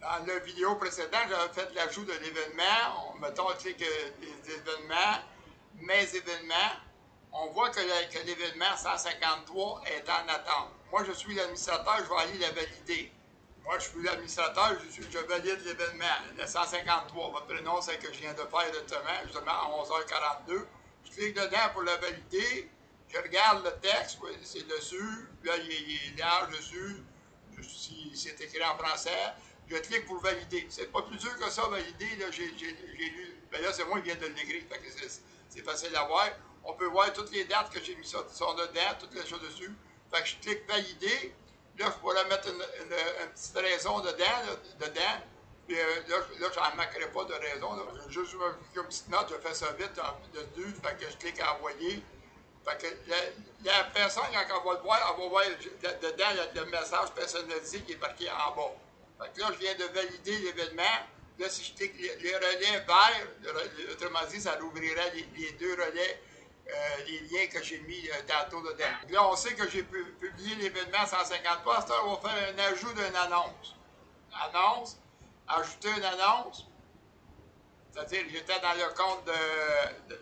Dans la vidéo précédente, j'avais fait l'ajout de l'événement. Mettons, on clique les événements, mes événements. On voit que l'événement 153 est en attente. Moi, je suis l'administrateur, je vais aller le valider. Moi, je suis l'administrateur, je valide l'événement, le 153. Votre prénom, c'est que je viens de faire justement à 11h42. Je clique dedans pour le valider. Je regarde le texte, c'est dessus. Là, il est large dessus. Si c'est écrit en français, je clique pour valider. C'est pas plus dur que ça, valider. J'ai lu. Ben là, c'est moi qui viens de l'écrire. C'est facile à voir. On peut voir toutes les dates que j'ai mis ça sont dedans, toutes les choses dessus. Fait que je clique valider. Là, je pourrais mettre une petite raison dedans. Puis là, je n'en manquerai pas de raison. Là. Juste une petite note, je fais ça vite dessus. Fait que je clique à envoyer. Fait que la personne, quand elle va le voir, elle va voir dedans le message personnalisé qui est marqué en bas. Fait que là, je viens de valider l'événement. Là, si je clique les relais verts, autrement dit, ça ouvrirait les deux relais, les liens que j'ai mis tantôt dedans. Là, on sait que j'ai publié l'événement 153. À cette heure, on va faire un ajout d'une annonce. Annonce, ajouter une annonce. C'est-à-dire, j'étais dans le compte de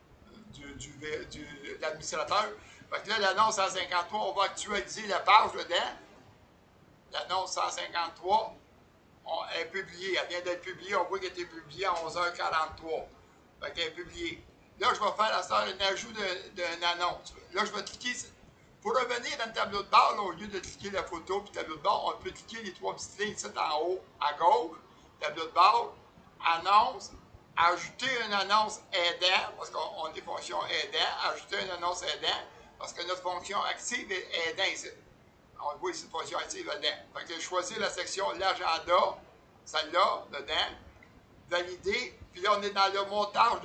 l'administrateur. Fait que là, l'annonce 153, on va actualiser la page dedans. L'annonce 153 est publiée. Elle vient d'être publiée. On voit qu'elle a été publiée à 11h43. Fait qu'elle est publiée. Là, je vais faire à ça un ajout d'une annonce. Là, je vais cliquer. Pour revenir dans le tableau de bord, là, au lieu de cliquer la photo puis le tableau de bord, on peut cliquer les trois petites lignes ici en haut, à gauche, tableau de bord, annonce, ajouter une annonce aidant, parce qu'on a des fonctions aidant, ajouter une annonce aidant, parce que notre fonction active est aidant ici. On voit ici une fonction active aidant. Fait que je choisis la section l'agenda, celle-là, dedans, valider, puis là on est dans le montage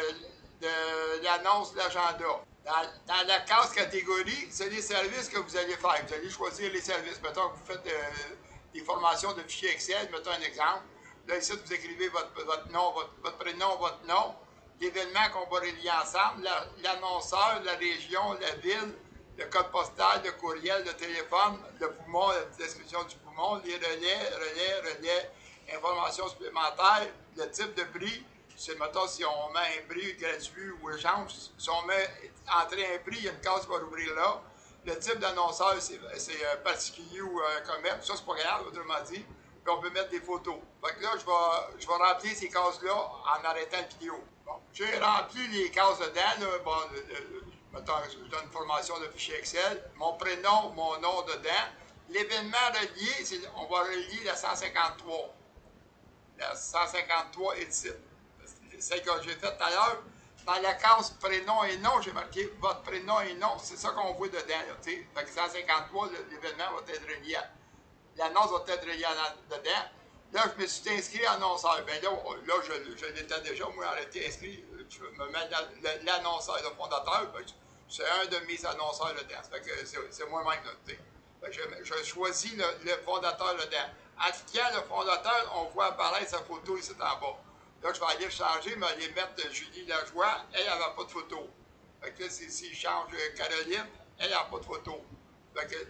de l'annonce de l'agenda. Dans la case catégorie, c'est les services que vous allez faire. Vous allez choisir les services. Mettons que vous faites des formations de fichiers Excel, mettons un exemple. Là, ici, vous écrivez votre nom, votre prénom, votre nom, l'événement qu'on va relier ensemble, l'annonceur, la région, la ville, le code postal, le courriel, le téléphone, le poumon, la description du poumon, les relais, informations supplémentaires, le type de prix. C'est, mettons, si on met un prix gratuit ou échange, si on met entrer un prix, il y a une case qui va ouvrir là. Le type d'annonceur, c'est particulier ou commerce. Ça, c'est pas grave, autrement dit. Puis on peut mettre des photos. Fait que là, je vais remplir ces cases-là en arrêtant la vidéo. Bon, j'ai rempli les cases dedans. Là, bon, mettons, je donne une formation de fichier Excel. Mon prénom, mon nom dedans. L'événement relié, on va relier la 153. La 153 édite. Celle que j'ai faite tout à l'heure. Dans la case prénom et nom, j'ai marqué votre prénom et nom. C'est ça qu'on voit dedans. Là, fait que 153, l'événement va être relié. L'annonce va être reliée dedans. Là, je me suis inscrit annonceur. Bien là, je l'étais déjà, moi, arrêté inscrit. Je me mets l'annonceur, le fondateur. Ben, c'est un de mes annonceurs dedans. Ça fait que c'est moi-même. Je choisis le fondateur dedans. En cliquant le fondateur, on voit apparaître sa photo ici en bas. Là, je vais aller changer, mais aller mettre Julie Lajoie. Elle n'avait pas de photo. Fait que là, si je change Caroline, elle n'a pas de photo. Fait que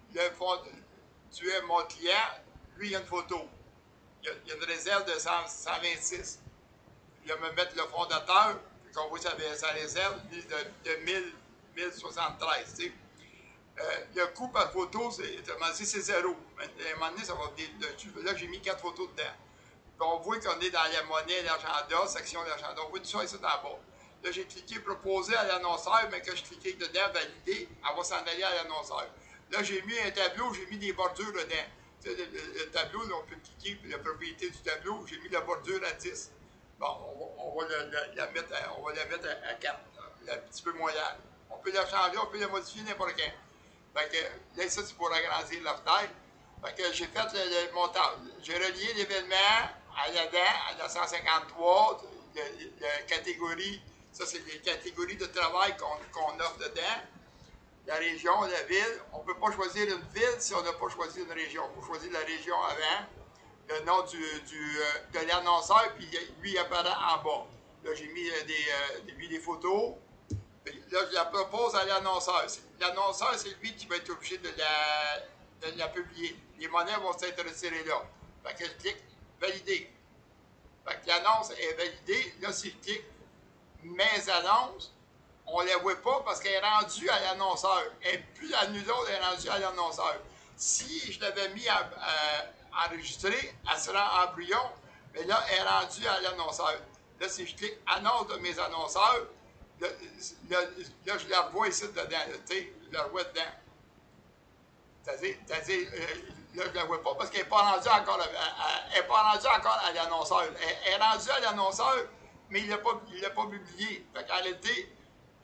tu es mon client, lui, il y a une photo. Il y a une réserve de 126. Il va me mettre le fondateur, puis qu'on voit sa réserve de 1073. Tu sais. Le coût par photo, c'est zéro. Mais à un moment donné, ça va venir dessus. Là, j'ai mis 4 photos dedans. Puis on voit qu'on est dans la monnaie, l'agenda, section d'agenda. On voit tout ça ici en bas. Là, j'ai cliqué proposer à l'annonceur, mais que je cliquais dedans, valider, elle va s'en aller à l'annonceur. Là, j'ai mis un tableau, j'ai mis des bordures dedans. Tu sais, le tableau, là, on peut cliquer la propriété du tableau, j'ai mis la bordure à 10. Bon, on va la mettre à 4, un petit peu moins large. On peut la changer, on peut la modifier n'importe quand. Fait que là, ça, c'est pour agrandir la fenêtre. Fait que j'ai fait le montage. J'ai relié l'événement à la 153, la catégorie. Ça, c'est les catégories de travail qu'on offre dedans. La région, la ville. On ne peut pas choisir une ville si on n'a pas choisi une région. Il faut choisir la région avant, le nom de l'annonceur, puis lui, il apparaît en bas. Là, j'ai mis des photos. Puis là, je la propose à l'annonceur. L'annonceur, c'est lui qui va être obligé de la publier. Les monnaies vont être retirées là. Fait que je clique valider. Fait que l'annonce est validée. Là, si je clique mes annonces, on ne les voit pas parce qu'elle est rendue à l'annonceur. Et plus à nous autres, elle est rendue à l'annonceur. Si je l'avais mis à enregistrer, elle sera en brouillon, mais là, elle est rendue à l'annonceur. Là, si je clique annonce de mes annonceurs, là, je la revois ici dedans. Tu sais, je la revois dedans. C'est-à-dire, là, je ne la vois pas parce qu'elle n'est pas rendue encore, à l'annonceur. Elle est rendue à l'annonceur, mais il ne l'a pas publié. Fait qu'en réalité,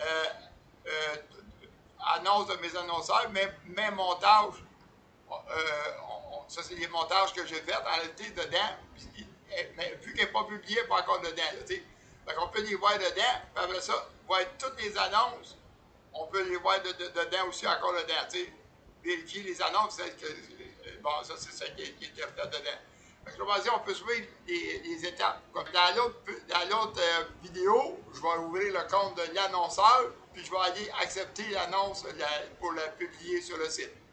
annonce de mes annonceurs, mes montages, ça c'est les montages que j'ai faits en réalité dedans, mais vu qu'elle n'est pas publiée, elle n'est pas encore dedans. Là, fait qu'on peut les voir dedans, puis après ça, voir toutes les annonces, on peut les voir dedans aussi encore dedans. T'sais. Vérifier les annonces, bon, ça c'est ça qui est fait dedans. Fait que, je vais dire, on peut suivre les étapes. Comme dans l'autre vidéo, je vais ouvrir le compte de l'annonceur, puis je vais aller accepter l'annonce pour la publier sur le site.